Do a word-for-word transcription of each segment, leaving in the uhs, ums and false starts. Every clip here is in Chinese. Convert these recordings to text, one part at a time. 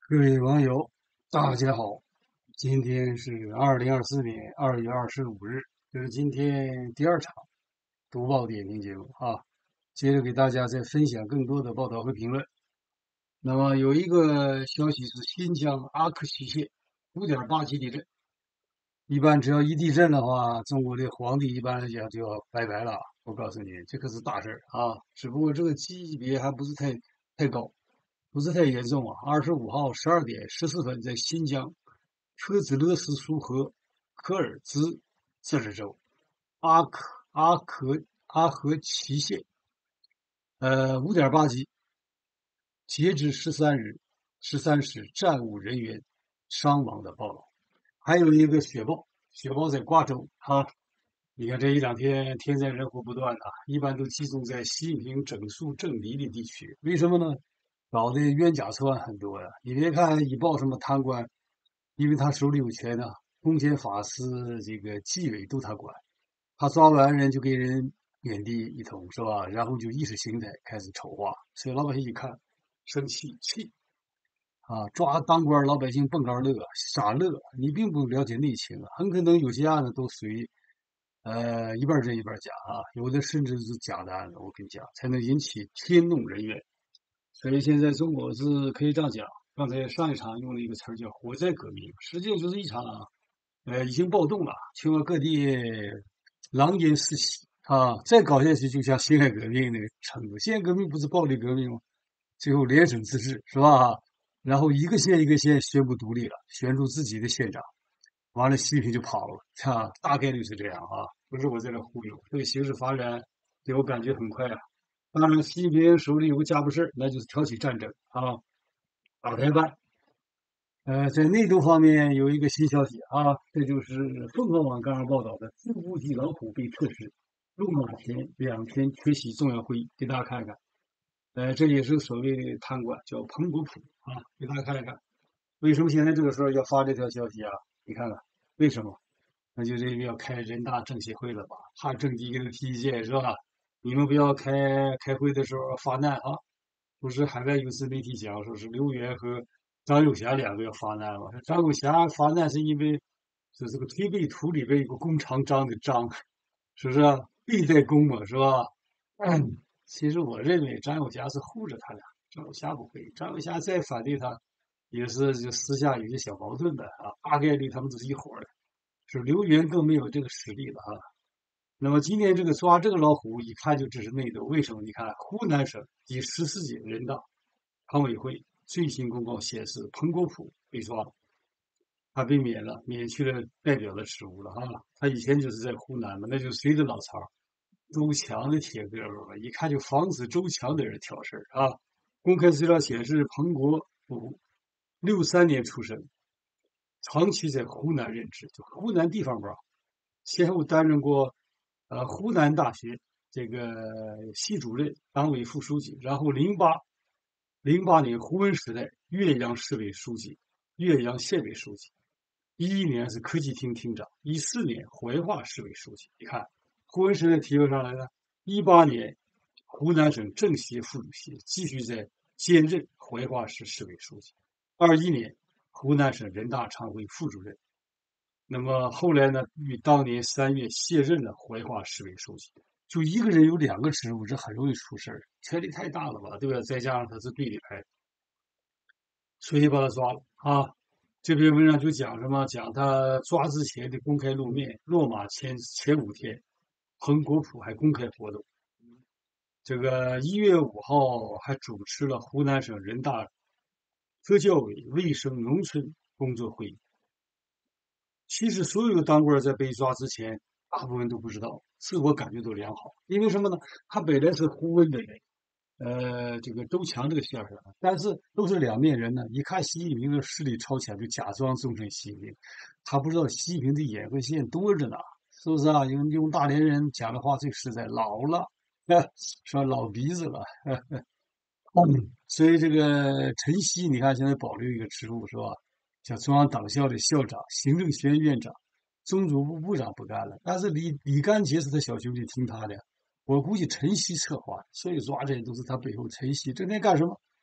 各位网友，大家好！今天是二零二四年二月二十五日，这是今天第二场读报点评节目啊。接着给大家再分享更多的报道和评论。那么有一个消息是新疆阿克西县五点八级地震。一般只要一地震的话，中国的皇帝一般来讲就要拜拜了。我告诉你，这可是大事儿啊！只不过这个级别还不是太太高。不是太严重啊。二十五号十二点十四分，在新疆科兹勒斯苏河科尔兹自治州阿克阿克阿合齐县，呃，五点八级。截至十三日十三时，暂无人员伤亡的报道。还有一个雪豹，雪豹在瓜州啊。你看这一两天天灾人祸不断啊，一般都集中在习近平整肃政敌的地区。为什么呢？搞的冤假错案很多呀。你别看一报什么贪官，因为他手里有钱呢，公检法司这个纪委都他管。他抓完人就给人贬低一通，是吧？然后就意识形态开始丑化，所以老百姓一看生气气啊，抓当官老百姓蹦高乐傻乐。你并不了解内情啊，很可能有些案子都属于呃一半真一半假啊，有的甚至是假的案子。我跟你讲，才能引起天怒人怨。所以现在中国是可以这样讲，刚才上一场用了一个词儿叫“火灾革命”，实际上就是一场呃已经暴动了，全国各地狼烟四起啊！再搞下去就像辛亥革命那个程度。辛亥革命不是暴力革命吗？最后联省自治是吧？然后一个县一个县宣布独立了，选出自己的县长，完了习近平就跑了，啊，大概率是这样啊，不是我在这忽悠。这个形势发展给我感觉很快啊。当然，习近平手里有个家伙事儿，那就是挑起战争啊，打台湾。呃，在内陆方面有一个新消息啊，这就是凤凰网刚刚报道的，副部级老虎被撤职，落马前两天缺席重要会议，给大家看看。呃，这也是所谓的贪官，叫彭国普啊，给大家看一看。为什么现在这个时候要发这条消息啊？你看看为什么？那就这个要开人大政协会了吧？怕政敌给他提意见是吧？你们不要开开会的时候发难啊！不是海外有次媒体讲，说是刘源和张友侠两个要发难嘛？张友侠发难是因为是这个推背图里边有个弓长张的张，是不是啊？背带弓嘛，是吧？嗯，其实我认为张友侠是护着他俩，张友侠不会，张友侠再反对他，也是就私下有些小矛盾的啊，大概率他们都是一伙的。是刘源更没有这个实力了啊。那么今天这个抓这个老虎，一看就只是内斗。为什么？你看湖南省第十四届人大常委会最新公告显示，彭国普被抓了，他被免了，免去了代表的职务了哈。他以前就是在湖南嘛，那就是谁的老巢？周强的铁哥们嘛，一看就防止周强的人挑事儿啊。公开资料显示，彭国普六三年出生，长期在湖南任职，就湖南地方官，先后担任过呃湖南大学这个系主任、党委副书记，然后零八零八年胡温时代岳阳市委书记、岳阳县委书记，一一年是科技厅厅长，一四年怀化市委书记。你看胡温时代提拔上来的，一八年湖南省政协副主席，继续在兼任怀化市市委书记，二一年湖南省人大常委副主任。那么后来呢，于当年三月卸任了怀化市委书记。就一个人有两个职务，这很容易出事儿，权力太大了吧，对吧？再加上他是对立派，所以把他抓了啊。这篇文章就讲什么？讲他抓之前的公开露面，落马前前五天，彭国普还公开活动。这个一月五号还主持了湖南省人大科教委卫生农村工作会议。其实所有的当官在被抓之前，大部分都不知道，自我感觉都良好。因为什么呢？他本来是胡温的人，呃，这个周强这个线上，但是都是两面人呢。一看习近平的势力超前，就假装忠诚习近平。他不知道习近平的眼和线多着呢，是不是啊？用用大连人讲的话最实在，老了，说老鼻子了。嗯，所以这个陈希，你看现在保留一个职务是吧？像中央党校的校长、行政学院院长、中组部部长不干了，但是李李干杰是他小兄弟，听他的。我估计陈希策划，所以抓这些都是他背后陈希整天干什么？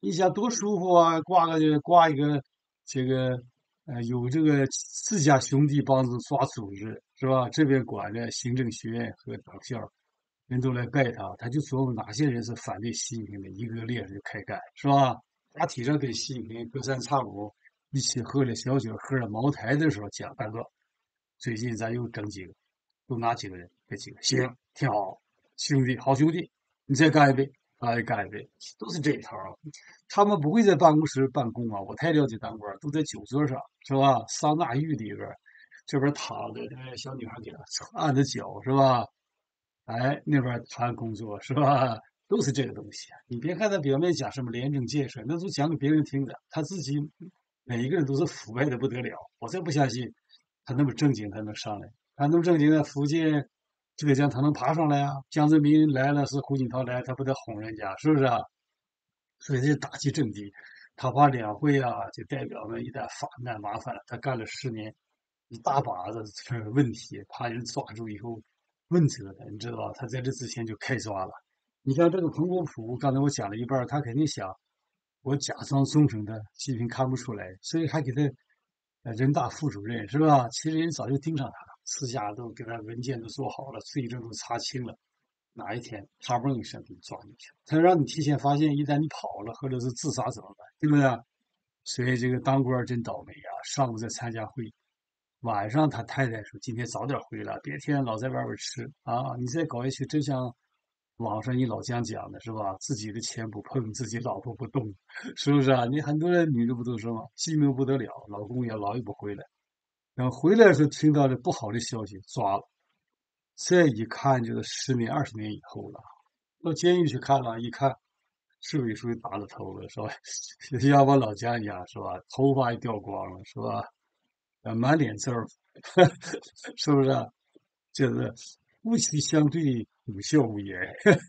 你想多舒服啊，挂个这挂一个这个呃有这个自家兄弟帮着抓组织是吧？这边管着行政学院和党校，人都来拜他，他就说哪些人是反对习近平的，一个列就开干是吧？大体上跟习近平隔三差五一起喝了小酒，喝了茅台的时候讲，大哥，最近咱又整几个，都哪几个人？这几个行，挺好，兄弟，好兄弟，你再干一杯，哎，干一杯，都是这一套。他们不会在办公室办公啊，我太了解当官，都在酒桌上，是吧？桑拿浴里边，这边躺着，哎，小女孩给他按着脚，是吧？哎，那边谈工作，是吧？都是这个东西啊。你别看他表面讲什么廉政建设，那都讲给别人听的，他自己每一个人都是腐败的不得了。我才不相信他那么正经，他能上来。他那么正经的福建、浙江，他能爬上来啊？江泽民来了，是胡锦涛来，他不得哄人家，是不是啊？所以这打击政敌，他怕两会啊，就代表们一旦发难麻烦了。他干了十年，一大把子问题，怕人抓住以后问责的，你知道吧？他在这之前就开抓了。你像这个彭国普，刚才我讲了一半，他肯定想我假装忠诚的，习近平看不出来，所以还给他呃人大副主任是吧？其实人早就盯上他了，私下都给他文件都做好了，罪证都查清了。哪一天他嘣一声给你抓进去，他让你提前发现，一旦你跑了或者是自杀怎么办？对不对？所以这个当官真倒霉啊！上午在参加会，晚上他太太说今天早点回来，别天天老在外边吃啊！你再搞下去，真像网上一老姜讲的是吧？自己的钱不碰，自己老婆不动，是不是啊？你很多人女的不都说吗？寂寞不得了，老公也老也不回来，然后回来的时候听到了不好的消息，抓了。再一看就是十年、二十年以后了。到监狱去看了，一看市委书记打了头了，是吧？像我老家一样，是吧？头发也掉光了，是吧？呃，满脸字儿，是不是啊？就是夫妻相对，有笑无言。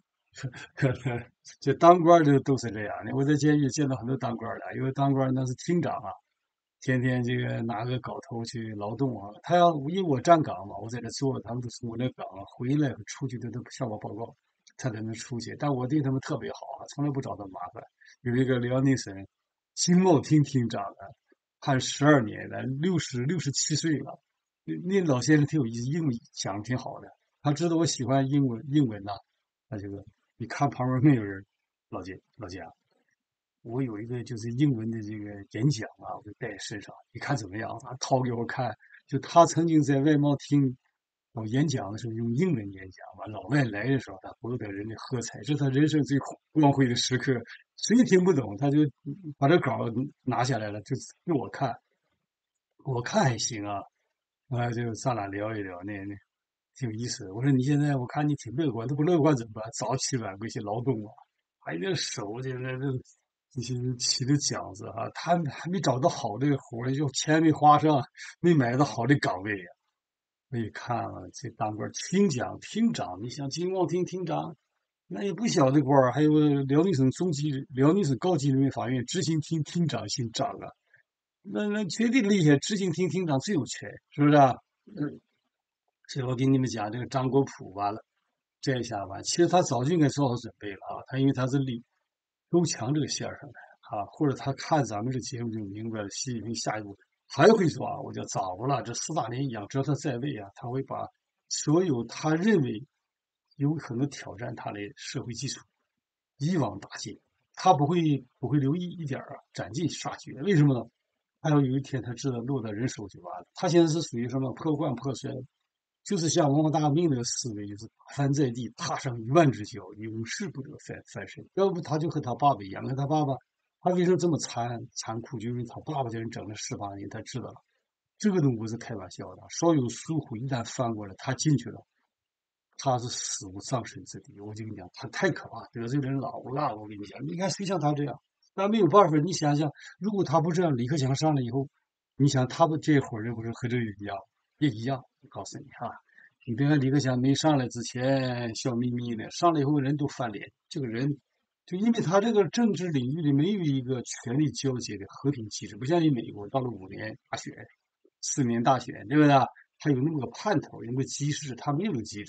这当官的都是这样的。我在监狱见到很多当官的，因为当官那是厅长啊，天天这个拿个镐头去劳动啊。他要因为我站岗嘛，我在这坐，他们都从我那岗啊回来出去，他都向我报告，他才能出去。但我对他们特别好啊，从来不找他麻烦。有一个辽宁省经贸厅厅长的，判十二年的，六十六十七岁了。那那老先生挺有意思，英文讲的挺好的。他知道我喜欢英文，英文呐、他这个你看旁边没有人，老姐老姐啊，我有一个就是英文的这个演讲啊，我就带在身上，你看怎么样？他掏给我看，就他曾经在外贸厅我演讲的时候用英文演讲完老外来的时候，他博得人的喝彩，这是他人生最光辉的时刻。谁听不懂，他就把这稿拿下来了，就给我看，我看还行啊，啊，就咱俩聊一聊，那那挺有意思的。我说你现在我看你挺乐观，都不乐观怎么办？早起晚归去劳动啊，还那手这那那这些起的奖子哈、他还没找到好的活儿，就钱没花上，没买到好的岗位呀、我一看啊，这当官厅长、厅长，你想经贸厅厅长，那也不小的官儿，还有辽宁省中级、辽宁省高级人民法院执行厅厅长姓张啊，那那绝对厉害，执行厅厅长最有权，是不是啊？嗯，所以我给你们讲这个张国普完了，这一下完，其实他早就应该做好准备了啊，他因为他是立周强这个线上的啊，或者他看咱们这节目就明白了，习近平下一步还会抓，我就早了，这四大连一样，只要他在位啊，他会把所有他认为有可能挑战他的社会基础一网打尽，他不会不会留一一点儿啊，斩尽杀绝。为什么呢？他要有一天他知道落到人手就完了。他现在是属于什么破罐破摔，就是像文化大革命那个思维，就是打翻在地，踏上一万只脚，永世不得翻翻身。要不他就和他爸爸一样，跟他爸爸，他为什么这么残残酷？就因为他爸爸叫人整了十八年，他知道了，这个都不是开玩笑的。稍有疏忽，一旦翻过来，他进去了，他是死无葬身之地。我就跟你讲，他太可怕，得罪人老了。我跟你讲，你看谁像他这样？那没有办法，你想想，如果他不这样，李克强上来以后，你想他们这伙人不是和这一样，也一样。我告诉你哈、啊，你别看李克强没上来之前笑眯眯的，上来以后人都翻脸。这个人，就因为他这个政治领域里没有一个权力交接的和平机制，不像你美国到了五年大选、四年大选，对不对？他有那么个盼头，有那么个机制，他没有个机制。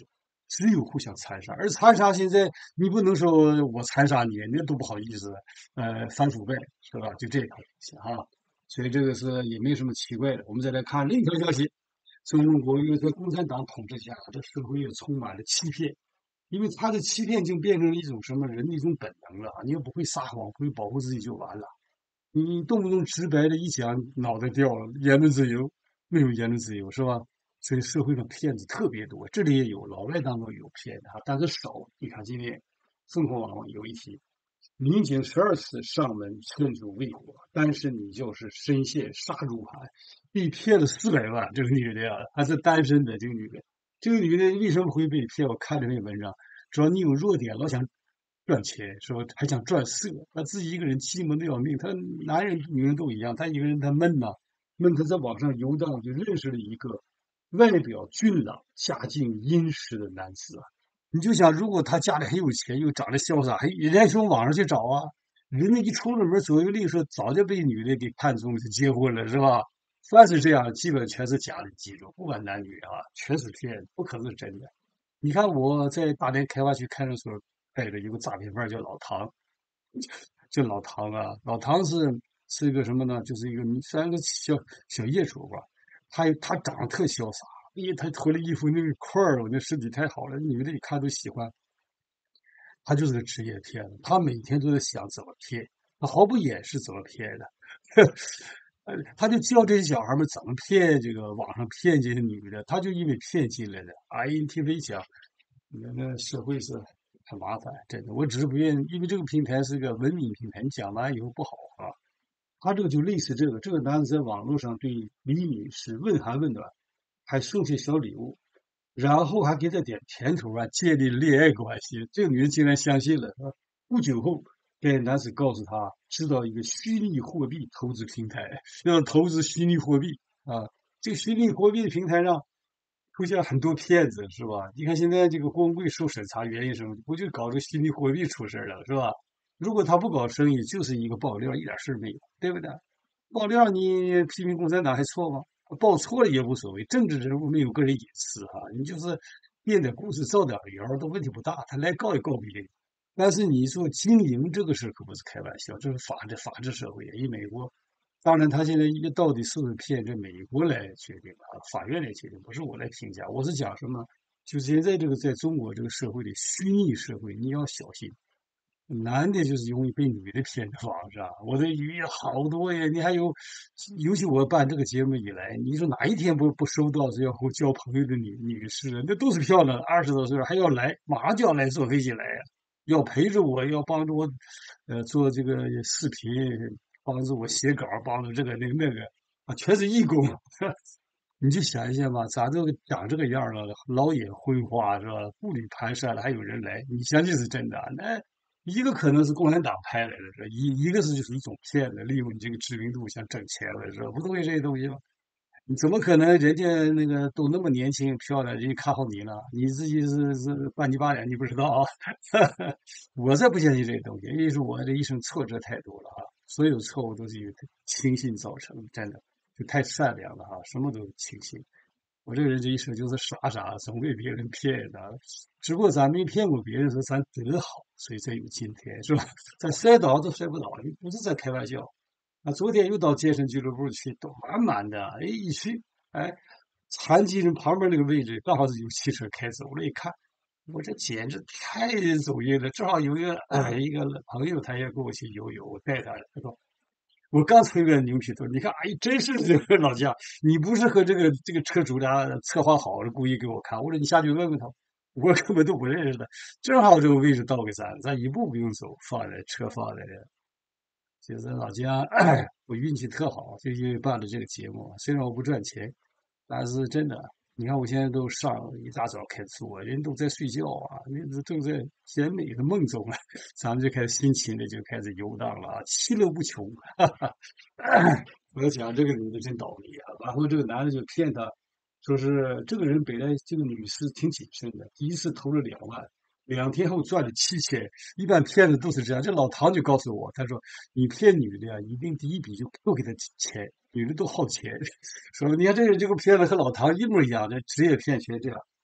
只有互相残杀，而残杀现在你不能说我残杀你，那都不好意思，呃，反腐败是吧？就这套东西哈，所以这个是也没什么奇怪的。我们再来看另一条消息，中国因为在共产党统治下，这社会也充满了欺骗，因为他的欺骗已经变成了一种什么人的一种本能了。你要不会撒谎，不会保护自己就完了。你动不动直白的一讲，脑袋掉了，言论自由没有言论自由是吧？所以社会上骗子特别多，这里也有，老外当中有骗的哈，但是少。你看今天凤凰网有一题，民警十二次上门劝阻未果，但是你就是深陷杀猪盘，被骗了四百万。这个女的呀，还是单身的。这个女的，这个女的为什么会被骗？我看了那文章，只要你有弱点，老想赚钱，是吧？还想赚色，他自己一个人寂寞的要命。他男人女人都一样，他一个人他闷呐，闷。他在网上游荡，就认识了一个外表俊朗、家境殷实的男子啊。你就想，如果他家里很有钱，又长得潇洒，还人家从网上去找啊，人家一出了门，左右邻说早就被女的给看中，就结婚了，是吧？凡是这样，基本全是假的记录，不管男女啊，全是骗子，不可能是真的。你看我在大连开发区看守所待着，有个诈骗犯叫老唐，叫老唐啊，老唐是是一个什么呢？就是一个算个小小业主吧，他他长得特潇洒，因为他脱了衣服那个块儿，我那身体太好了，女的一看都喜欢。他就是个职业骗子，他每天都在想怎么骗，他毫不掩饰怎么骗的。呃，他就教这些小孩们怎么骗这个网上骗这些女的，他就因为骗进来的。I N T V 讲，那那社会是很麻烦，真的。我只是不愿意，因为这个平台是个文明平台，你讲完以后不好啊。他这个就类似这个，这个男子在网络上对李女士问寒问暖，还送些小礼物，然后还给她点甜头啊，建立恋爱关系。这个女人竟然相信了。啊！不久后，该男子告诉她，知道一个虚拟货币投资平台，要投资虚拟货币啊。这个虚拟货币的平台上出现了很多骗子，是吧？你看现在这个光棍受审查，原因是什么？不就搞这个虚拟货币出事了，是吧？如果他不搞生意，就是一个爆料，一点事儿没有，对不对？爆料你批评共产党还错吗？报错了也无所谓，政治人物没有个人隐私哈，你就是编点故事造点谣都问题不大，他来告也告不赢。但是你说经营这个事可不是开玩笑，这是法治法治社会。以美国，当然他现在一个到底是不是骗，这美国来决定啊，法院来决定，不是我来评价。我是讲什么？就现在这个在中国这个社会里，虚拟社会，你要小心。男的就是容易被女的骗着网上，我的鱼好多呀！你还有，尤其我办这个节目以来，你说哪一天不不收到是要和我交朋友的女女士，那都是漂亮，二十多岁还要来，马上就要来坐飞机来呀，要陪着我，要帮助我，呃，做这个视频，帮助我写稿，帮助这个那个那个啊，全是义工。你就想一想吧，咱这个长这个样了，老眼昏花是吧？步履蹒跚了，还有人来，你相信是真的啊？那一个可能是共产党派来的，是吧？一一个是就是一种骗子，利用你这个知名度想挣钱了，是吧？不都是这些东西吗？你怎么可能人家那个都那么年轻漂亮，人家看好你了？你自己是是半斤八两，你不知道啊？我才不相信这些东西，因为是我这一生挫折太多了啊，所有错误都是由轻信造成的，真的就太善良了哈，什么都轻信。我这个人这一生就是傻傻，总被别人骗的。只不过咱没骗过别人，说咱德好，所以才有今天，是吧？咱摔倒都摔不倒，你不是在开玩笑。啊，昨天又到健身俱乐部去，都满满的。哎，一去，哎，残疾人旁边那个位置刚好是有汽车开走了，一看，我这简直太走运了。正好有一个哎一个朋友，他也跟我去游泳，我带他，他说我刚从一个牛皮头，你看，哎，真是这个老姜，你不是和这个这个车主俩策划好了，故意给我看。我说你下去问问他，我根本都不认识他。正好这个位置倒给咱，咱一步不用走，放在车放在这。就是老姜，我运气特好，就因为办了这个节目。虽然我不赚钱，但是真的，你看我现在都上一大早开始做，人都在睡觉啊，人都在甜美的梦中了，咱们就开始辛勤的就开始游荡了啊，其乐不穷。哈哈。我要讲这个女的真倒霉啊，然后这个男的就骗她，说是这个人本来这个女士挺谨慎的，第一次投了两万，两天后赚了七千。一般骗子都是这样。这老唐就告诉我，他说你骗女的呀，一定第一笔就多给她钱，女的都好钱。说你看这个这个骗子和老唐一模一样，这职业骗全这样。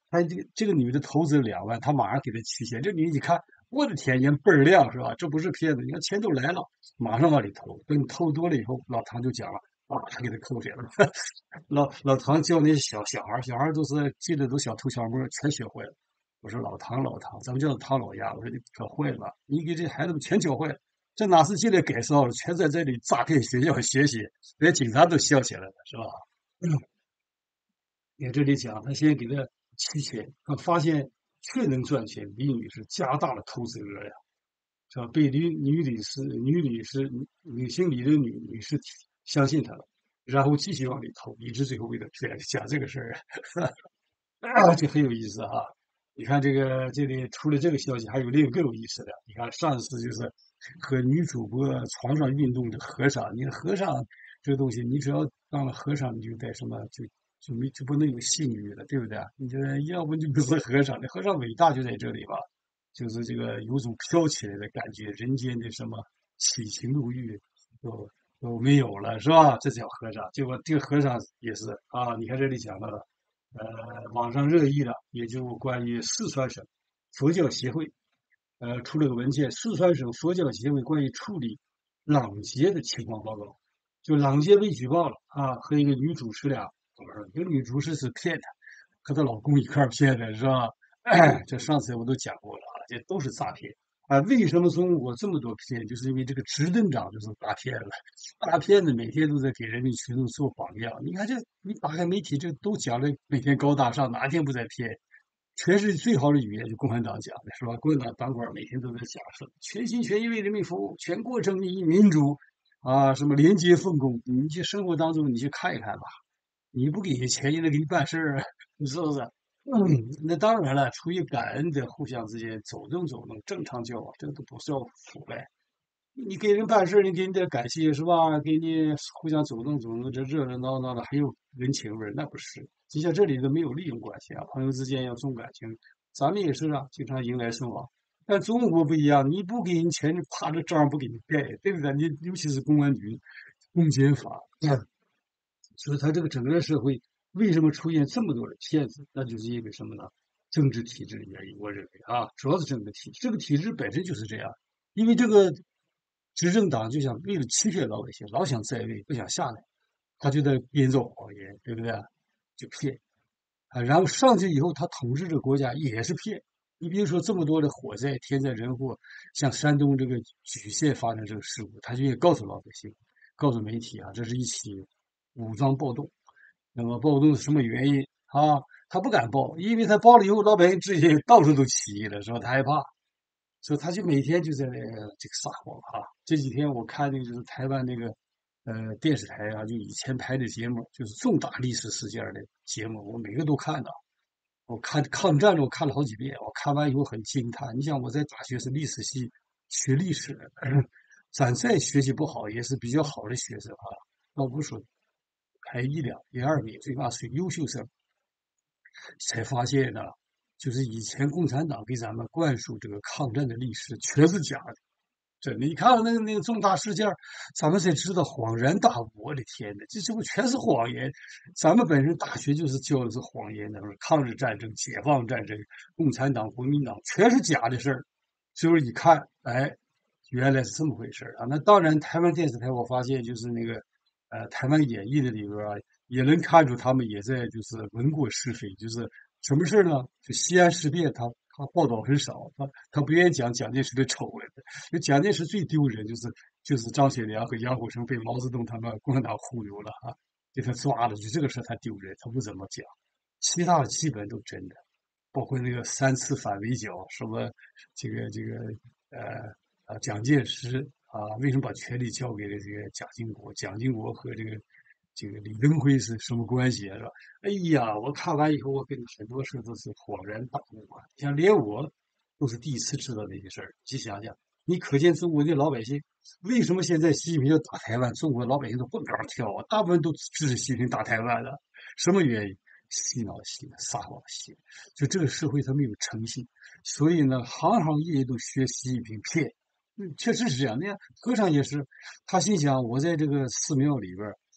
他这个这个女的投资了两万，他马上给他取钱。这女的一看，我的天，眼倍儿亮是吧？这不是骗子，你看钱都来了，马上往里投。等投多了以后，老唐就讲了，啊，他给他扣钱了。老老唐教那些小小孩儿，小孩儿都是进来都小偷小摸，全学会了。我说老唐老唐，咱们叫他唐老鸭。我说你可坏了吧，你给这孩子们全教坏了。这哪是进来改造了，全在这里诈骗学校学习，连警察都笑起来了，是吧？嗯，在这里讲，他先给他取钱，他发现确能赚钱，李女士加大了投资额呀，是吧？被女女律师、女律师、女姓李的女女士相信他了，然后继续往里投，一直最后为了骗讲这个事儿，啊，这很有意思哈。你看这个这里除了这个消息，还有另一个更有意思的。你看上次就是和女主播床上运动的和尚，你看和尚这个东西，你只要当了和尚，你就得什么就就没就不能有性欲了，对不对？你这要不就不是和尚，这和尚伟大就在这里吧，就是这个有种飘起来的感觉，人间的什么七情六欲都都没有了，是吧？这叫和尚。结果这个和尚也是啊，你看这里讲到了。呃，网上热议的，也就关于四川省佛教协会，呃，出了个文件，四川省佛教协会关于处理朗杰的情况报告，就朗杰被举报了啊，和一个女主持俩，这个女主持是骗他，和她老公一块儿骗的，是吧？这上次我都讲过了啊，这都是诈骗啊！为什么中国这么多骗？就是因为这个执政党就是大骗子，大骗子每天都在给人民群众做榜样。你看这，你打开媒体，这都讲的每天高大上，哪天不在骗？全是最好的语言，就共产党讲的是吧？共产党党官每天都在讲说，全心全意为人民服务，全过程以民主啊，什么廉洁奉公。你去生活当中，你去看一看吧。你不给钱，也得给你办事儿啊，你是不是？嗯，那当然了，出于感恩的互相之间走动走动，正常交往，这个都不是要腐败。你给人办事儿，你给你点感谢是吧？给你互相走动走动，这热热闹闹的，还有人情味儿，那不是。就像这里都没有利用关系啊，朋友之间要重感情，咱们也是啊，经常迎来送往。但中国不一样，你不给人钱，你怕这账不给你盖，对不对？你尤其是公安局、公检法，嗯，所以他这个整个社会为什么出现这么多的骗子？那就是因为什么呢？政治体制的原因，我认为啊，主要是政治体制。这个体制本身就是这样，因为这个执政党就想为了欺骗老百姓，老想在位，不想下来，他就在编造谎言，对不对？就骗啊，然后上去以后，他统治这个国家也是骗。你比如说这么多的火灾、天灾人祸，像山东这个莒县发生这个事故，他就也告诉老百姓，告诉媒体啊，这是一起武装暴动。那么暴动是什么原因啊？他不敢报，因为他报了以后，老百姓直接到处都起义了，是吧？他害怕，所以他就每天就在那个这个撒谎啊。这几天我看那个就是台湾那个呃电视台啊，就以前拍的节目，就是重大历史事件的节目，我每个都看的。我看抗战我看了好几遍，我看完以后很惊叹。你想我在大学是历史系学历史的，咱再学习不好也是比较好的学生啊，倒不是说排一两、一二名，最起是优秀生。才发现呢，就是以前共产党给咱们灌输这个抗战的历史全是假的，真的。你看那个那个重大事件，咱们才知道，恍然大悟。我的天呐，这这不全是谎言？咱们本身大学就是教的是谎言的，抗日战争、解放战争、共产党、国民党全是假的事儿。最后一看，哎，原来是这么回事啊！那当然，台湾电视台我发现就是那个呃台湾演绎的里边啊，也能看出他们也在就是闻过是非，就是什么事呢？就西安事变他，他报道很少，他他不愿意讲蒋介石的丑闻的。就蒋介石最丢人就是就是张学良和杨虎城被毛泽东他们共产党忽悠了啊，给他抓了，就这个事他丢人，他不怎么讲，其他的基本都真的。包括那个三次反围剿，什么这个这个呃呃蒋介石啊，为什么把权力交给了这个蒋经国？蒋经国和这个这个李登辉是什么关系啊？是吧？哎呀，我看完以后，我跟很多事都是恍然大悟啊！像连我都是第一次知道这些事儿。你想想，你可见中国的老百姓为什么现在习近平要打台湾？中国老百姓都蹦高跳啊，大部分都支持习近平打台湾的，什么原因？洗脑洗的，撒谎洗的，就这个社会它没有诚信，所以呢，行行业业都学习近平骗。嗯，确实是这样。那样和尚也是，他心想，我在这个寺庙里边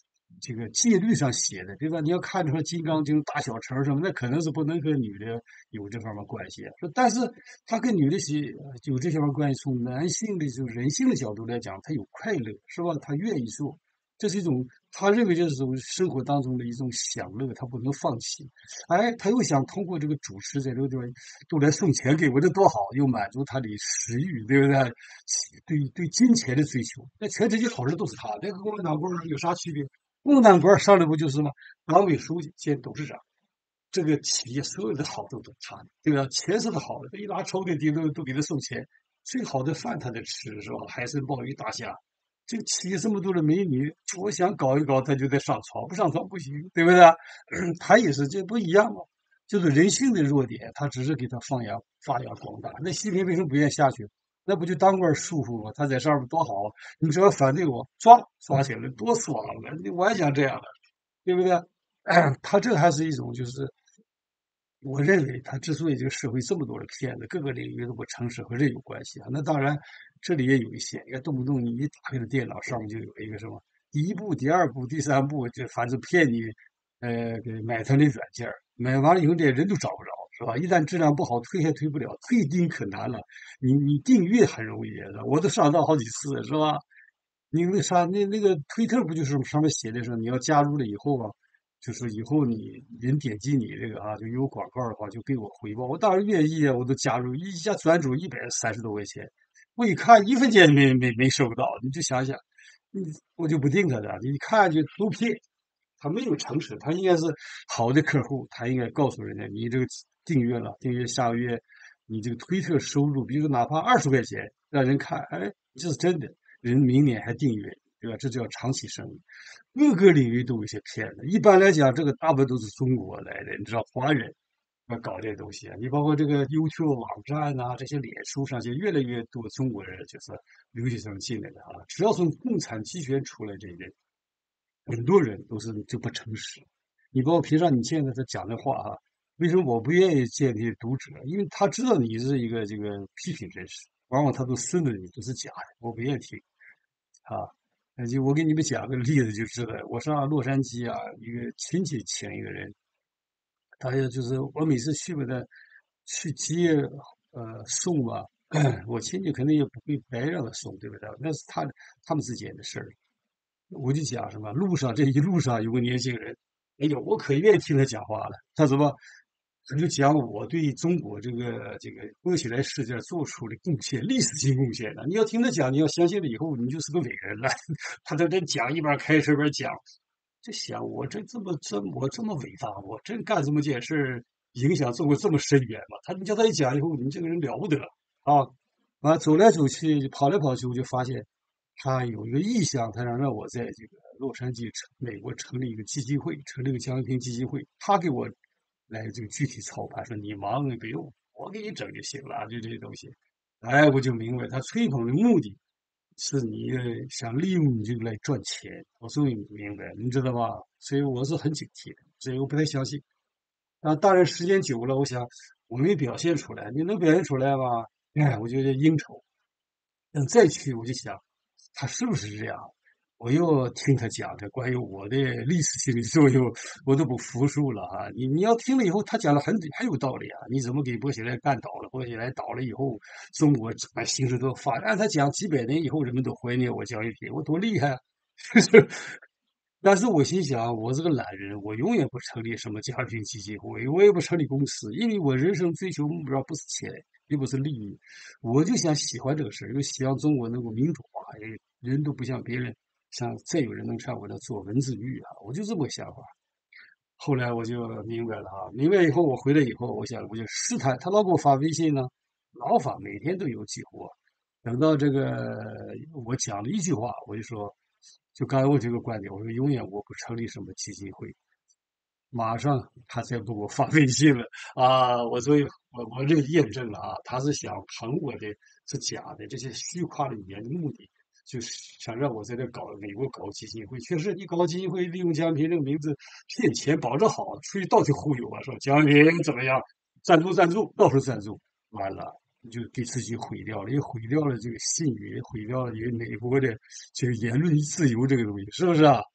这个戒律上写的，对吧？你要看出来《金刚经》大小乘什么，那可能是不能和女的有这方面关系。说，但是他跟女的是有这方面关系，从男性的就人性的角度来讲，他有快乐，是吧？他愿意做，这是一种他认为这是种生活当中的一种享乐，他不能放弃。哎，他又想通过这个主持在这个地方都来送钱给我，这多好，又满足他的食欲，对不对？对对金钱的追求，那全这些好事都是他。那个共产党官有啥区别？共产党官上来不就是吗？党委书记兼董事长，这个企业所有的好处都是他的，对吧？钱是他好的，一拿抽屉里都都给他送钱，最好的饭他得吃，是吧？海参、鲍鱼、大虾。这个企业这么多的美女，我想搞一搞，他就得上床，不上床不行，对不对？他也是，这不一样吗？就是人性的弱点，他只是给他放扬发扬光大。那习近平为什么不愿意下去？那不就当官舒服吗？他在上面多好，你只要反对我，抓抓起来多爽啊！我也想这样的，对不对？哎，他这还是一种，就是我认为他之所以这个社会这么多的骗子，各个领域都不诚实和这有关系啊。那当然，这里也有一些，你看动不动你一打开了电脑，上面就有一个什么第一步、第二步、第三步，就反正骗你，呃，给买他的软件儿，买完了以后连人都找不着，是吧？一旦质量不好，退还退不了，退订可难了。你你订阅很容易，我都上当好几次，是吧？你那啥，那那个推特不就是上面写的说你要加入了以后啊，就是以后你人点击你这个啊，就有广告的话，就给我回报。我当然愿意啊，我都加入，一下转主一百三十多块钱，我一看一分钱没没没收到，你就想想，你我就不定他的，你看就都骗，他没有诚实，他应该是好的客户，他应该告诉人家你这个订阅了，订阅下个月你这个推特收入，比如说哪怕二十块钱，让人看，哎，这是真的。人明年还订阅，对吧？这叫长期生意。各个领域都有些骗子。一般来讲，这个大部分都是中国来的，你知道，华人要搞这些东西啊。你包括这个 YouTube 网站呐、啊，这些脸书上，就越来越多中国人就是留学生进来的啊。只要从共产集权出来这些人，很多人都是就不诚实。你包括平常你见到他讲的话啊，为什么我不愿意见这些读者？因为他知道你是一个这个批评人士，往往他都顺着你，都是假的，我不愿意听。啊，那就我给你们讲个例子就知道，我上洛杉矶啊，一个亲戚请一个人，他也就是我每次去给他去接呃送吧，我亲戚肯定也不会白让他送，对不对？那是他他们之间的事儿。我就讲什么，路上这一路上有个年轻人，哎呦，我可愿意听他讲话了。他怎么，他就讲我对中国这个这个过起来事件做出的贡献，历史性贡献了。你要听他讲，你要相信了以后，你就是个伟人了。他在这讲，一边开车边讲，就想我这这么这么我这么伟大，我真干这么件事影响中国这么深远吗？他你叫他一讲以后，你这个人了不得啊！完走来走去，跑来跑去，我就发现。他有一个意向，他想让我在这个洛杉矶成美国成立一个基金会，成立一个江平基金会。他给我来这个具体操盘，说你忙你不用，我给你整就行了，就这些东西。哎，我就明白，他吹捧的目的是你想利用你这个来赚钱。我终于明白，你知道吧？所以我是很警惕的，所以我不太相信。啊，当然时间久了，我想我没表现出来，你能表现出来吧？哎，我觉得应酬。等再去，我就想。他是不是这样？我又听他讲的关于我的历史性的作用，我都不服输了啊！你你要听了以后，他讲的很很有道理啊！你怎么给薄熙来干倒了？薄熙来倒了以后，中国整形势都发展。按他讲，几百年以后，人们都怀念我江一平，我多厉害啊！但是我心想，我是个懒人，我永远不成立什么家庭基金会，我也不成立公司，因为我人生追求目标不是钱，也不是利益，我就想喜欢这个事儿，又希望中国能够民主化，哎，人都不像别人，像再有人能像我这做文字狱啊，我就这么个想法。后来我就明白了啊，明白以后我回来以后，我想我就试探，他老给我发微信呢，老发，每天都有几乎。等到这个我讲了一句话，我就说，就刚才我这个观点，我说永远我不成立什么基金会。马上他才不给我发微信了啊！我所以，我我这个验证了啊，他是想捧我的是假的，这些虚夸的语言的目的，就是想让我在这搞美国搞基金会。确实，你搞基金会，利用江平这个名字骗钱，保证好，出去到处忽悠啊，说江平怎么样，赞助赞助，到处赞助，完了。你就给自己毁掉了，也毁掉了这个信誉，也毁掉了你美国的这个言论自由这个东西，是不是啊？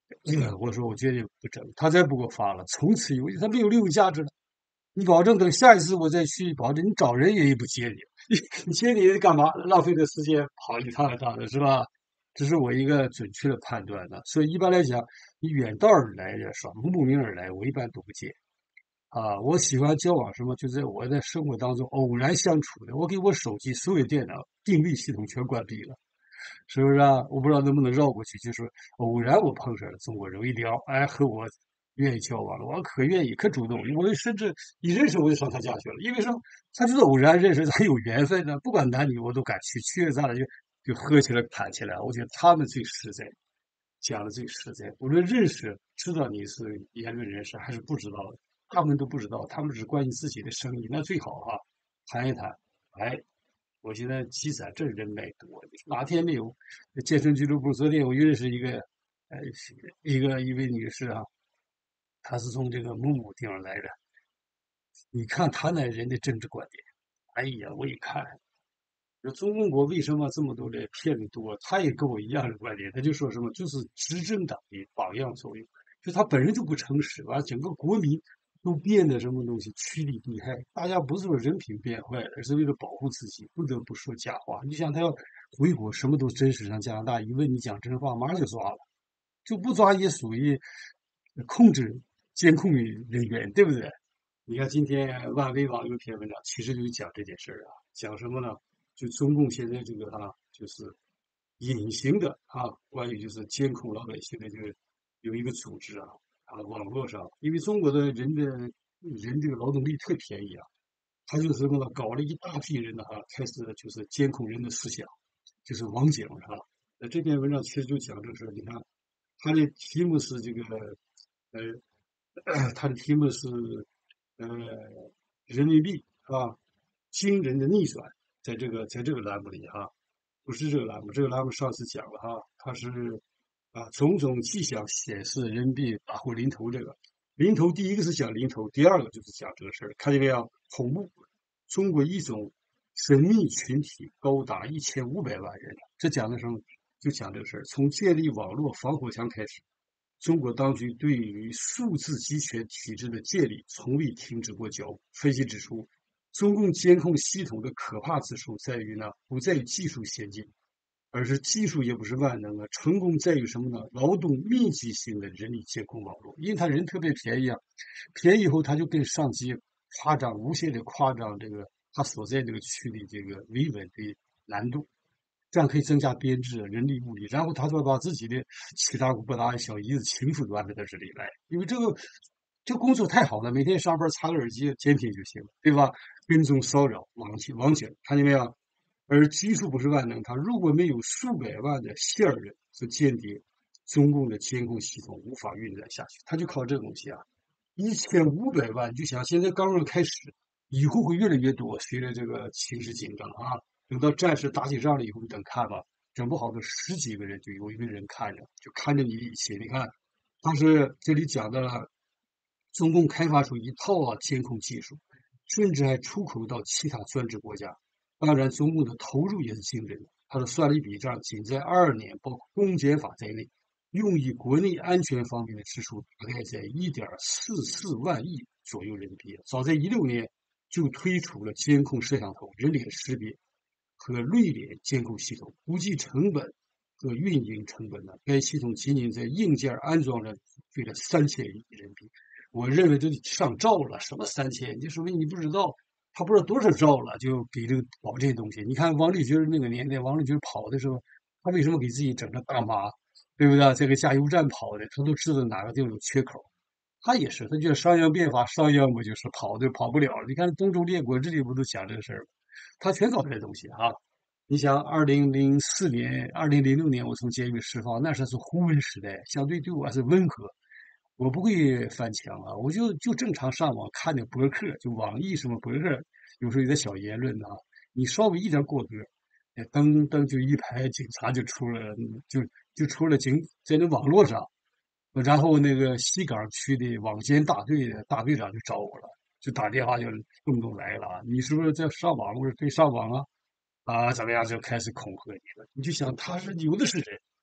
嗯我说我绝对不整，他再不给我发了，从此以后他没有利用价值了。你保证等下一次我再去，保证你找人也不接你，你你接你干嘛？浪费这时间跑一趟一趟的，是吧？这是我一个准确的判断的。所以一般来讲，你远道而来的是吧？慕名而来，我一般都不接。啊，我喜欢交往什么？就在我在生活当中偶然相处的，我给我手机所有电脑定位系统全关闭了。是不是啊？我不知道能不能绕过去，就是偶然我碰上了中国人，我一聊，哎，和我愿意交往了，我可愿意，可主动，我甚至一认识我就上他家去了，因为什么？他就是偶然认识，咱有缘分的，不管男女我都敢去，去了咱俩就就喝起来谈起来，我觉得他们最实在，讲的最实在。无论认识知道你是言论人士还是不知道的，他们都不知道，他们只关心自己的生意，那最好哈、谈一谈，哎，我现在积攒这人脉多，哪天没有？健身俱乐部昨天我认识一个，呃，一个一位女士啊，她是从这个某某地方来的。你看她那人的政治观点，哎呀，我一看，说中国为什么这么多的骗子多？她也跟我一样的观点，她就说什么，就是执政党的榜样作用，就他本人就不诚实，完整个国民都变得什么东西趋利避害，大家不是说人品变坏了，而是为了保护自己，不得不说假话。你想他要回国，什么都真实，上加拿大一问你讲真话，马上就抓了，就不抓也属于控制监控人员，对不对？你看今天万维网有篇文章，其实就是讲这件事儿啊，讲什么呢？就中共现在这个啊，就是隐形的啊，关于就是监控老百姓的这个有一个组织啊，啊，网络上，因为中国的人的人这个劳动力特便宜啊，他就是什么呢？搞了一大批人呢，哈，开始就是监控人的思想，就是网警是吧？那这篇文章其实就讲这是，你看他的题目是这个，呃，他的题目是呃人民币啊惊人的逆转，在这个在这个栏目里哈、不是这个栏目，这个栏目上次讲了哈，它是啊种种迹象显示人民币打回零头这个。零头第一个是讲零头，第二个就是讲这个事儿，看见没有？恐怖，中国一种神秘群体高达一千五百万人，这讲的什么？就讲这个事儿，从建立网络防火墙开始，中国当局对于数字集权体制的建立从未停止过脚步。分析指出，中共监控系统的可怕之处在于呢，不在于技术先进，而是技术也不是万能啊。成功在于什么呢？劳动密集型的人力监控网络，因为他人特别便宜啊，便宜以后他就跟上级夸张，无限的夸张这个他所在这个区的这个维稳的难度。这样可以增加编制、人力、物力，然后他就把自己的七大姑八大姨、小姨子、情妇都安排到这里来，因为这个这个工作太好了，每天上班插个耳机监听就行了，对吧？跟踪骚扰、网警、网警，看见没有？而技术不是万能，它如果没有数百万的线人和间谍，中共的监控系统无法运转下去。他就靠这个东西啊，一千五百万，就想现在刚刚开始，以后会越来越多。随着这个情势紧张啊，等到战事打起仗了以后，你等看吧，整不好的十几个人就有一个人看着，就看着你一起。你看，当时这里讲的了，中共开发出一套啊监控技术，甚至还出口到其他专制国家。当然，中共的投入也是惊人的。他说算了一笔账，仅在二年，包括公检法在内，用于国内安全方面的支出大概在一点四四万亿左右人民币。早在一六年就推出了监控摄像头、人脸识别和锐脸监控系统，估计成本和运营成本呢，该系统仅仅在硬件安装上费了三千亿人民币。我认为这上兆了，什么三千？就说明你不知道。他不知道多少兆了，就给这个搞这些东西。你看王立军那个年代，王立军跑的时候，他为什么给自己整成大妈，对不对？在个加油站跑的，他都知道哪个地方有缺口。他也是，他觉得商鞅变法，商鞅不就是跑的跑不了了？你看东周列国这里不都讲这个事儿吗？他全搞这些东西啊。你想，二零零四年、二零零六年我从监狱释放，那时候是胡温时代，相对对我还是温和。我不会翻墙啊，我就就正常上网看点博客，就网易什么博客，有时候有点小言论呐、你稍微一点过格，哎噔噔就一排警察就出了，就就出了警在那网络上，然后那个西岗区的网监大队的大队长就找我了，就打电话就动不动来了，你是不是在上网？我说对，上网啊，啊怎么样就开始恐吓你了？你就想他是有的是人。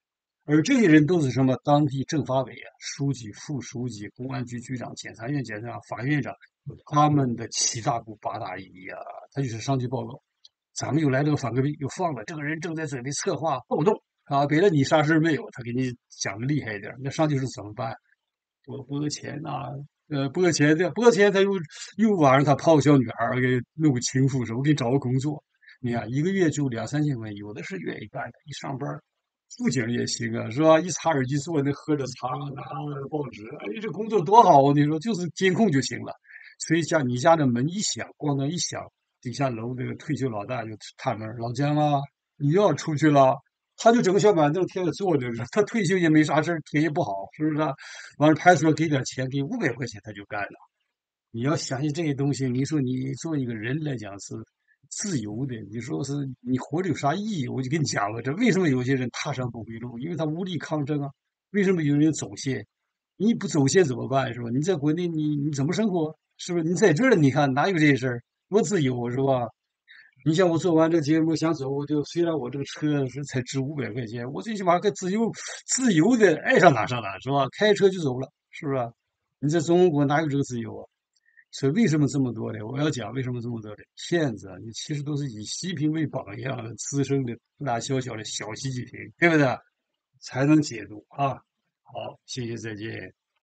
而这些人都是什么当地政法委啊、书记、副书记、公安局局长、检察院检察长、法院院长，他们的七大姑八大姨呀、他就是上去报告，咱们又来了个反革命，又放了这个人正在准备策划暴动啊，别的你啥事没有，他给你讲的厉害一点，那上去是怎么办？多拨钱呐、呃，拨钱的，拨钱他又又晚上他泡个小女孩儿给弄个情妇，说我给你找个工作，你看一个月就两三千块钱，有的是愿意干的，一上班儿妇警也行啊，是吧？一插耳机坐那喝着茶，拿着报纸，哎，这工作多好啊！你说就是监控就行了。所以家你家的门一响，咣当一响，底下楼这个退休老大就探门，老姜啊，你又要出去了。他就整个小板凳天天坐着，他退休也没啥事天也不好，是不是啊？完了派出所给点钱，给五百块钱他就干了。你要相信这些东西，你说你作为一个人来讲是自由的，你说是你活着有啥意义？我就跟你讲了，这为什么有些人踏上不归路？因为他无力抗争啊。为什么有人走线？你不走线怎么办？是吧？你在国内你你怎么生活？是不是？你在这儿你看哪有这些事儿？多自由是吧？你像我做完这个节目想走，我就虽然我这个车是才值五百块钱，我最起码可自由自由的爱上哪上哪是吧？开车就走了，是不是啊？你在中国哪有这个自由啊？所以为什么这么多的？我要讲为什么这么多的骗子啊？你其实都是以习近平为榜样的滋生的大大小小的小习近平，对不对？才能解读啊。好，谢谢，再见。